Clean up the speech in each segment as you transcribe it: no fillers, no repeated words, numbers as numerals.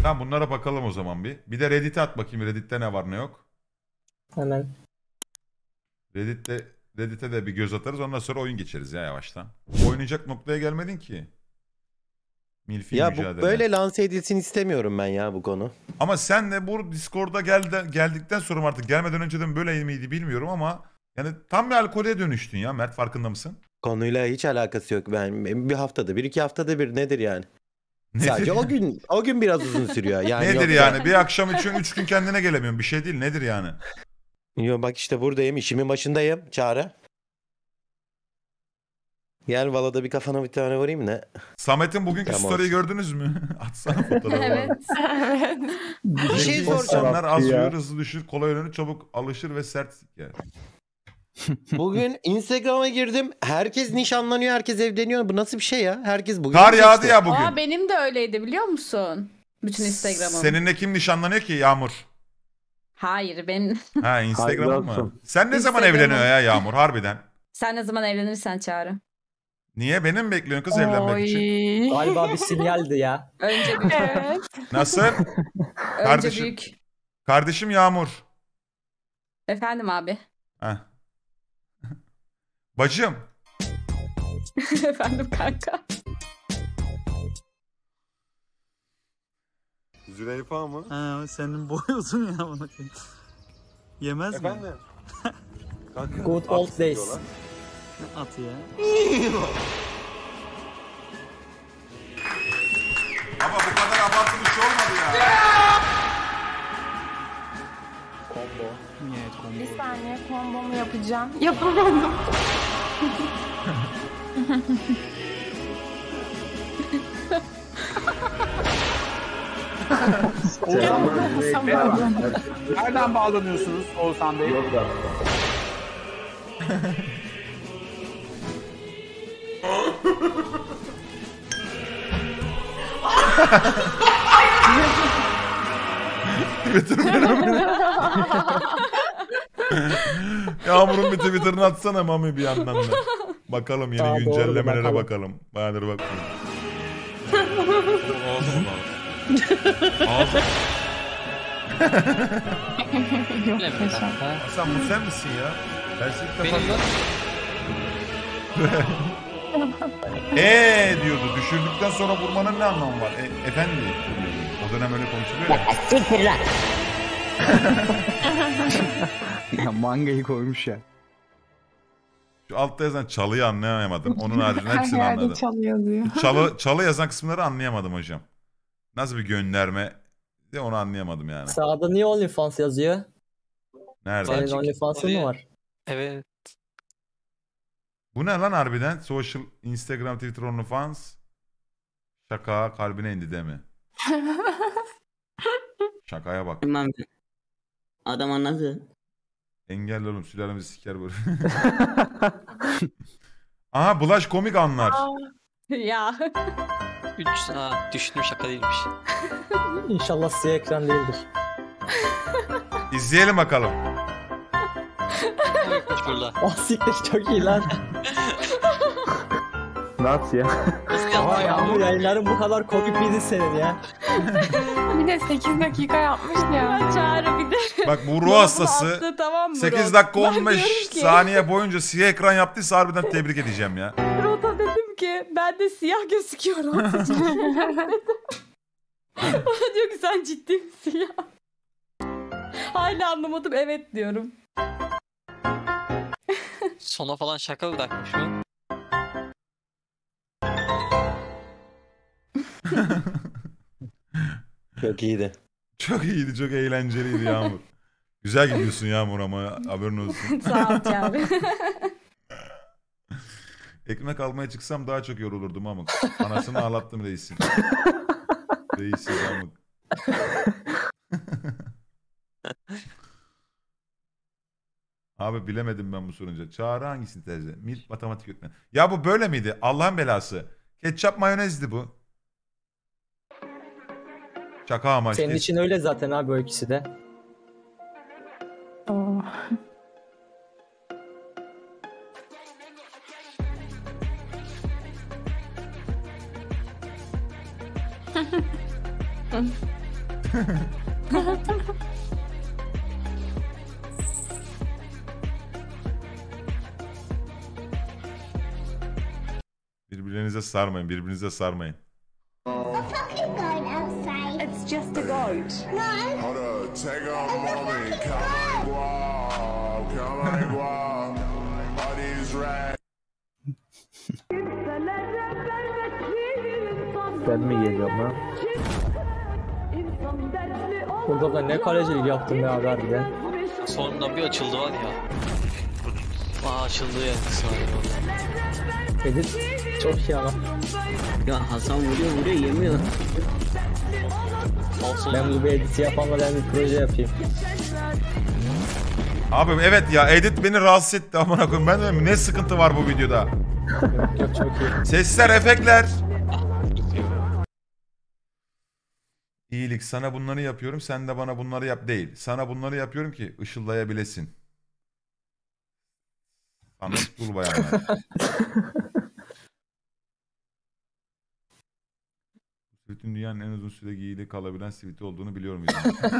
Tamam, bunlara bakalım o zaman bir. Bir de Reddit'e at bakayım. Reddit'te ne var ne yok. Hemen. Reddit'e de bir göz atarız. Ondan sonra oyun geçeriz ya yavaştan. Oynayacak noktaya gelmedin ki. Milfi Ya mücadele. bu böyle lanse edilsin istemiyorum ben ya bu konu. Ama sen de bu Discord'a geldikten sonra artık gelmeden önceden böyle miydi bilmiyorum ama yani tam bir alkole dönüştün ya Mert, farkında mısın? Konuyla hiç alakası yok. Ben bir haftada bir, 2 haftada bir nedir yani? Nedir Sadece yani? o gün biraz uzun sürüyor. Yani Nedir yoksa... yani? Bir akşam için 3 gün kendine gelemiyorsun. Bir şey değil. Nedir yani? Yo, bak işte buradayım. İşimin başındayım. Çağrı. Gel Vala'da bir kafana bir tane vurayım ne? Samet'in bugünkü Tamam. story'i gördünüz mü? Atsana fotoğrafı. Evet. Evet. Bir şey soracağım. İnsanlar az uyur, hızlı düşür, kolay öğrenir, çabuk alışır ve sert siker. Bugün Instagram'a girdim. Herkes nişanlanıyor, herkes evleniyor. Bu nasıl bir şey ya? Herkes bugün Kar yağdı işte. ya bugün. Aa, benim de öyleydi biliyor musun? Bütün Instagram'ım. Seninle kim nişanlanıyor ki? Yağmur. Hayır benim. Ha, Instagram'ın mı? olsun. Sen ne zaman Instagram'ım. evleniyor ya Yağmur harbiden? Sen ne zaman evlenirsen Çağrı. Niye? Beni mi bekliyorsun kız evlenmek için? Galiba bir sinyaldi ya. Önce büyük. Evet. Nasıl? Önce Kardeşim. büyük. Kardeşim Yağmur. Efendim abi. Heh. Bacım. Efendim kanka. Züleyfa mı? Ha, senin boy uzun ya bana. Yemez mi? Efendim? Kanka, Good old at days. diyorlar. At ya. Ama bu kadar abartılı bir şey olmadı ya. Evet, kombo. Bir saniye kombomu yapacağım. Yapamadım. Nereden bağlanıyorsunuz Oğuzhan Bey? Twitter fenomeni. Yağmur'un bir Twitter'ını atsana Mami bir yandan da. Bakalım yeni Aa, doğru, güncellemelere bakalım. bakalım. Bayağıdır bakmıyorum. Hasan bu sen misin ya? Ben sizi ilk defa... diyordu. Düşürdükten sonra vurmanın ne anlamı var? Efendi. O dönem öyle konuşuluyor ya. Siktir lan. Ya mangayı koymuş ya. Şu altta yazan çalıyı anlayamadım. Onun haricinde Her hepsini yerde anladım. çalıyor diyor. Çalı yazan kısımları anlayamadım hocam. Nasıl bir gönderme de onu anlayamadım yani. Sağda niye OnlyFans yazıyor? Nerede? Senin OnlyFans'ın mı var? Evet. Bu ne lan harbiden? Social, Instagram, Twitter, OnlyFans. Şaka kalbine indi değil mi? Şakaya bak. Tamam. Adam anladı. Engel oğlum, sülalemizi siker böyle. Aha, Bulaş komik anlar. Ya. 3 düşündüm, şaka değilmiş. İnşallah siyah ekran değildir. İzleyelim bakalım. Yokmuş burada. Ah siktir, çok iyi lan. Nasıl ya? Aa Yağmur, yayınların bu kadar komik miydi senin ya? Bir de 8 dakika yapmış ya. Çağrı bir de. Bak bu ruh hastası Attı, tamam mı? 8 Rot? dakika Ben 15 diyorum ki- saniye boyunca siyah ekran yaptıysa harbiden tebrik edeceğim ya. Rota dedim ki ben de siyah gözüküyorum. Bana diyor ki sen ciddi misin ya? Hala anlamadım, evet diyorum. Sona falan şaka bırakmış mı? Çok iyiydi. Çok iyiydi, çok eğlenceliydi Yağmur. Güzel gidiyorsun Yağmur ama haberin olsun. Sağ ol Çağrı. Ekmek almaya çıksam daha çok yorulurdum ama anasını ağlattım reisin. Reisin Yağmur. Abi bilemedim ben bu sorunca. Çağrı hangisini tercih eder? Mil matematik öğretmeni. Ya bu böyle miydi? Allah'ın belası. Ketçap mayonezdi bu. Şaka amaçlı. Senin için öyle zaten abi, o ikisi de. Oo. Birbirinize sarmayın, birbirinize sarmayın. It's just a goat. Ben mi geliyorum lan? Burada da ne kalecilik yaptım ya harbiden. Sonunda bir açıldı var ya. Açıldı yani sonra. Edit çok iyi ama. Ya Hasan vuruyor yemiyor. Ben bu bir editi yapamadan bir proje yapayım. Abi evet ya, edit beni rahatsız etti amına koyayım. Ben de ne sıkıntı var bu videoda? Yok çok iyi. Sesler, efektler. İyilik, sana bunları yapıyorum, sen de bana bunları yap değil. Sana bunları yapıyorum ki ışıldayabilesin. Anlat dur bayanlar. Sivit'in dünyanın en uzun süre giyili kalabilen siviti olduğunu biliyor muyum?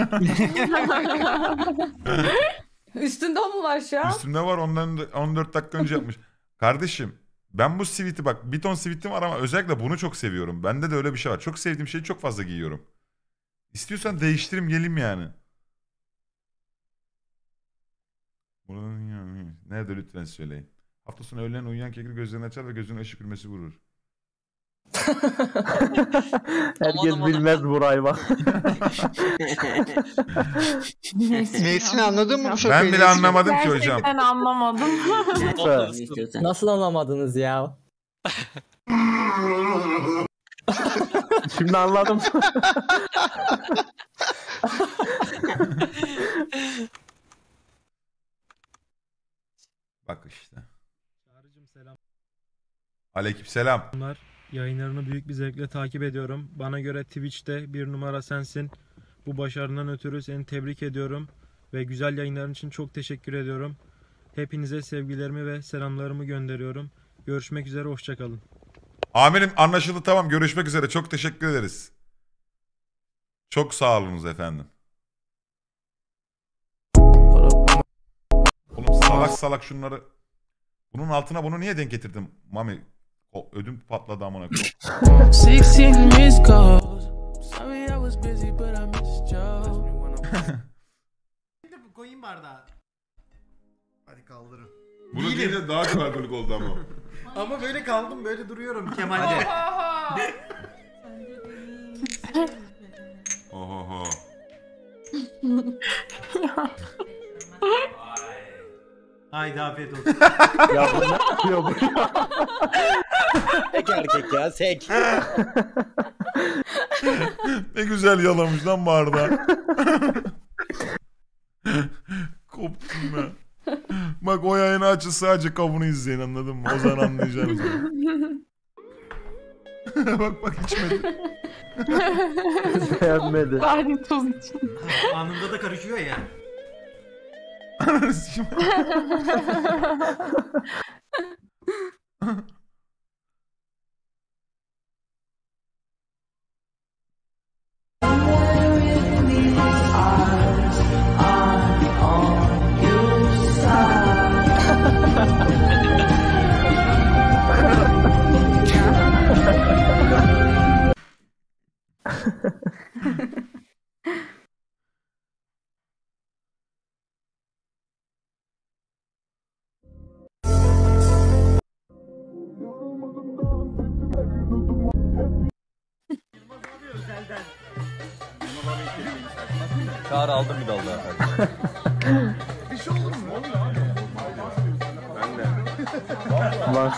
Üstünde o mu var şu an? Üstümde var, ondan 14 dakika önce yapmış. Kardeşim ben bu siviti bak, bir ton sivitim var ama özellikle bunu çok seviyorum. Bende de öyle bir şey var. Çok sevdiğim şeyi çok fazla giyiyorum. İstiyorsan değiştireyim geleyim yani. Nerede lütfen söyleyin. Hafta sonu öğlen uyuyan kekir gözlerini açar ve gözüne ışık ürmesi vurur. Herkes bilmez burayı bak. Neyini anladın mı bu şakayı? Ben bile anlamadım ki hocam. Gerçekten anlamadım. Nasıl anlamadınız ya? Şimdi anladım. Bak işte. Aleykümselam. Yayınlarını büyük bir zevkle takip ediyorum. Bana göre Twitch'te bir numara sensin. Bu başarından ötürü seni tebrik ediyorum. Ve güzel yayınların için çok teşekkür ediyorum. Hepinize sevgilerimi ve selamlarımı gönderiyorum. Görüşmek üzere, hoşçakalın. Amirim anlaşıldı, tamam, görüşmek üzere, çok teşekkür ederiz. Çok sağ olunuz efendim. Oğlum salak salak şunları. Bunun altına bunu niye denk getirdim Mami? Ödüm patladı amına koyayım. Koyayım bardağı. Hadi kaldırın. Bunu değil de daha kalabalık oldu ama. Ama böyle kaldım, böyle duruyorum Kemal'de. Oho. Haydi afiyet olsun. Ya bu ne yapıyor bu? Sek erkek ya, sek. Ne güzel yalamış lan bardağı. Koptum ben. Bak o yayını açın, sadece kavunu izleyin, anladın mı? O zaman anlayacaksınız. bak içmedi. Beğenmedi. Bari tuz için. Anında da karışıyor ya. Ananı sikeyim. Çağrı aldım bir dal daha. Bir şey olur mu? Ben de. Lan.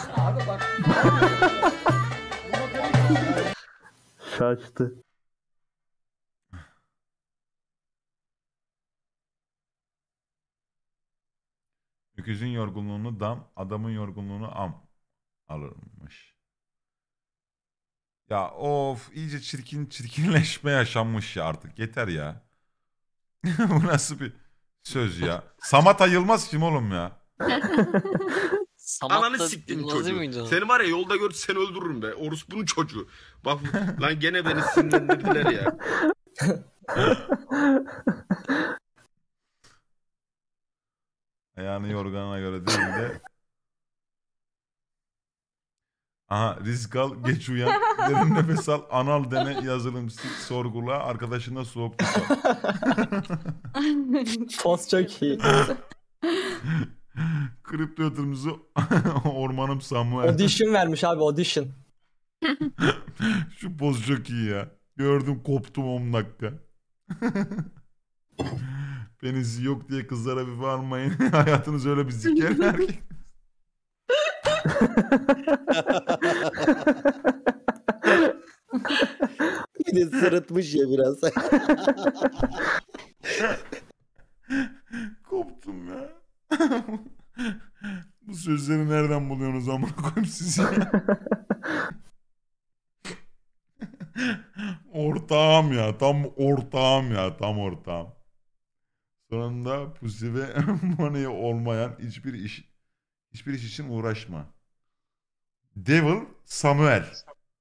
Şaştı. Öküzün yorgunluğunu dam, adamın yorgunluğunu am alırmış. Ya of, iyice çirkinleşme yaşanmış ya artık. Yeter ya. Bu nasıl bir söz ya? Samata Yılmaz kim oğlum ya? Samat Ananı da siktim Yılmaz'ı çocuğu. mıydı o? Seni var ya yolda gör seni öldürürüm be. Orospu'nun çocuğu. Bak lan gene beni sinirlendirdiler ya. Ayağını yorganına göre değil de. Aha, risk al, geç uyan, derin nefes al, anal dene, yazılım sil, sorgula, arkadaşına soğuk tut. Post çok iyi. Kripto yatırımcısı ormanım Samuel. Audition vermiş abi, audition. Şu poz çok iyi ya. Gördüm koptum 10 dakika. Penisi yok diye kızlara bir varmayın. Hayatınız öyle bir ziker erkek. Bir de sırıtmış ya biraz. Koptum ya. Bu sözleri nereden buluyorsunuz amına koyayım sizi? Ortağım ya, tam ortağım ya, tam ortağım. Sonunda pussy ve money olmayan hiçbir iş için uğraşma. Devil Samuel.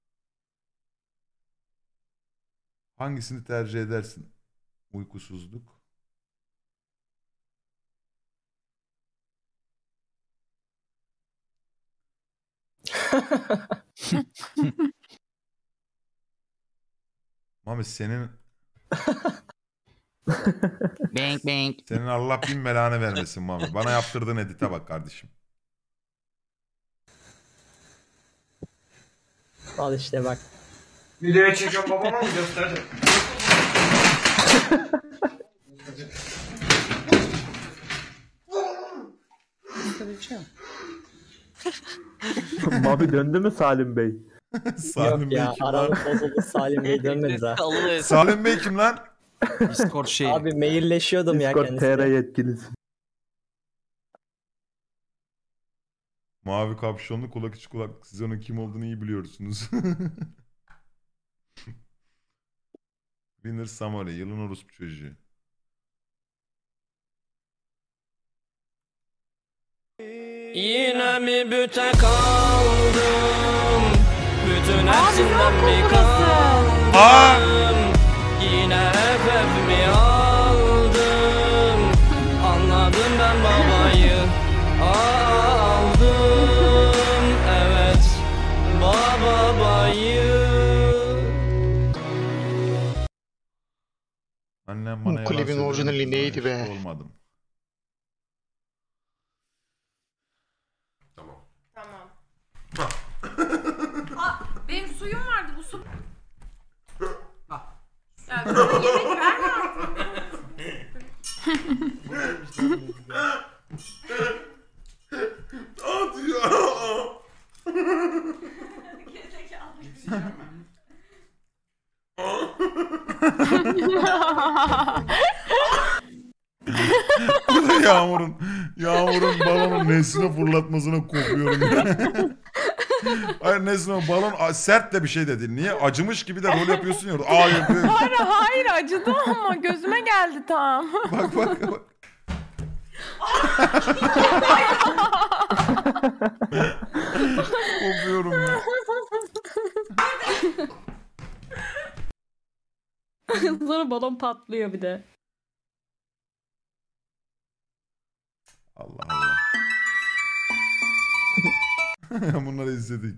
Hangisini tercih edersin? Uykusuzluk. Mami senin Bank bank. senin Allah bin belanı vermesin Mami. Bana yaptırdığın edite bak kardeşim. Al işte bak. Videoya çekiyorum babama mı göstereceğim? Mavi döndü mü Salim Bey? Salim Yok Bey ya, kim lan? aramız bozuldu, Salim Bey dönmedi daha. Allah'ım. Salim Bey kim lan? Discord şey. Abi mailleşiyordum ya Discord kendisiyle. TR yetkilisi. Mavi kapşonlu kulak içi kulak. Siz onun kim olduğunu iyi biliyorsunuz. Winner Samuel. Yılın orospu çocuğu. Yine mi büte kaldım? Bütün hepsinden mi kaldım? Yine FF mi aldım? Anladım ben babayı aldım. Evet, babayı. Annem bana Bu klibin söyledi, orijinali ben neydi hiç be? Olmadım. Tamam. Aa, benim suyum vardı, bu su. Ya böyle yemek verme artık. Bu da Yağmur'un balonun Nesrin'e fırlatmasına kopuyorum ya. Hayır Nesrin balon sert de bir şey de değil. Niye? Acımış gibi de rol yapıyorsun ya. Aa yapıyor. Hayır acıdı ama gözüme geldi tam. Bak. Kopuyorum ya. Sonra balon patlıyor bir de. Allah Allah. Bunları izledik.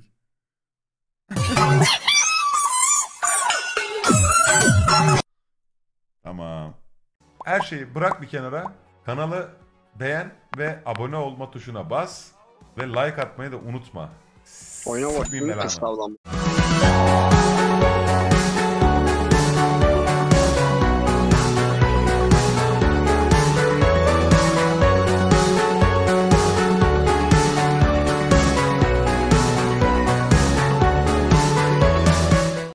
Tamam. Her şeyi bırak bir kenara. Kanalı beğen ve abone olma tuşuna bas. Ve like atmayı da unutma. Oyna Sikmeyeyim bakayım. belanı. Estağfurullah.